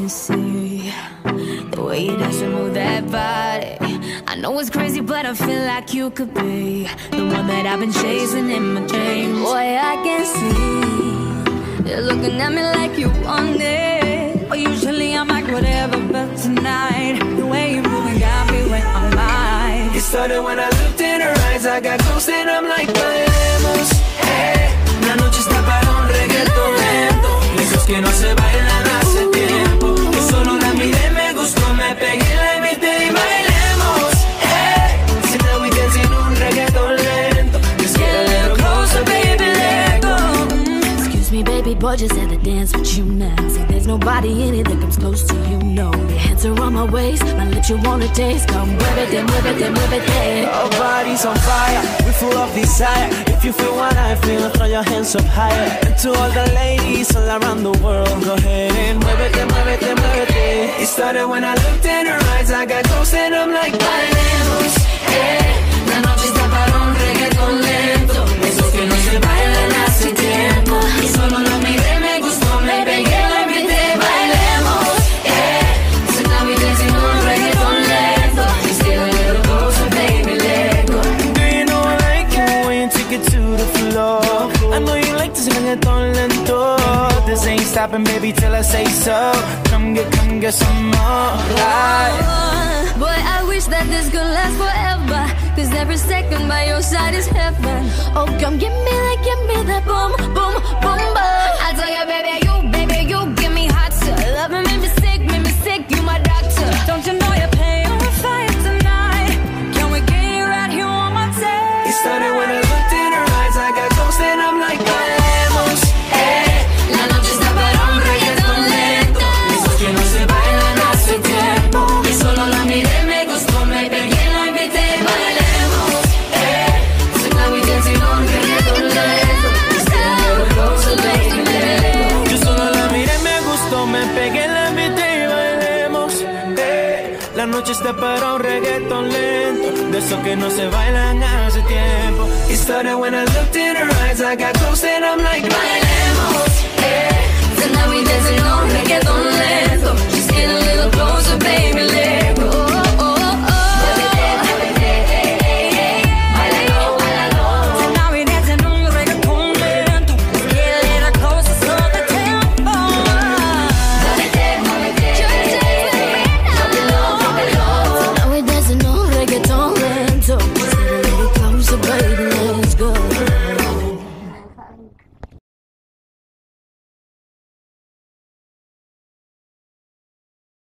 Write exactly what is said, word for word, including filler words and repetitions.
can see the way you dance and move that body. I know it's crazy, but I feel like you could be the one that I've been chasing in my dreams. Boy, I can see you're looking at me like you want it. But usually I'm like whatever, but tonight the way you're moving got me where I'm at. It started when I looked in her eyes. I got close and I'm like, bailemos, hey. La noche está para un reggaetón lento, esos que no se bailan hace tiempo. Yo solo la miré, me gustó, me pegué, la invité y bailemos, hey. So now we dancing un reggaetón lento. Just get a little closer, baby, let go. mm, Excuse me, baby boy, just had to dance with you now. See, there's nobody in it that comes close to you, no. Your hands are on my waist, my lips you wanna taste. Come muévete, muévete, muévete. Our bodies on fire, we're full of desire. If you feel what I feel, throw your hands up higher. And to all the ladies all around the world, go ahead and muévete, muévete, muévete. It started when I looked in her eyes. I got close and I'm like, bailemos, hey. La noche está para un reggaetón lento, esos que no se bailan hace tiempo. Y solo lo miré, me gustó, me pegué, la invité, bailemos, hey. So now we dancing un reggaetón lento. Just get a little closer, baby, let go. Do you know I like it when you take it to the floor? I know you like this reggaeton lento. This ain't stopping, baby, till I say so. Come get, come get some more. Oh, boy, I wish that this could last forever, cause every second by your side is heaven. Oh, come give me that, give me that boom, boom, boom, boom. I tell you, baby, you, baby, you give me hot stuff. Loving me, me sick, make me sick, you my doctor. Don't you know you're paying on fire tonight? Can we get you right here on my tail? It started when I looked in her eyes. I got close and I'm like, bailemos, hey. La noche está para un reggaetón lento, esos que no se bailan hace tiempo. Y solo la miré, me gustó, me pegué, la invité, bailemos, hey. So now we dancing on reggaetón lento. Just get a little closer, baby, let go. Yo solo la miré, me gustó, me pegué, la invité y bailemos, hey. La noche está para un reggaetón lento, de esos que no se bailan hace tiempo. It started when I looked in her eyes. I got close and I'm like, bailemos, hey. So now we dancing on reggaeton lento. Just get a little closer, baby, let go. Oh, oh, oh. So now we dancing on reggaeton lento. Just get a little closer, slow the tempo. So now we dancing on reggaeton lento. Just get a little closer, baby, let's go.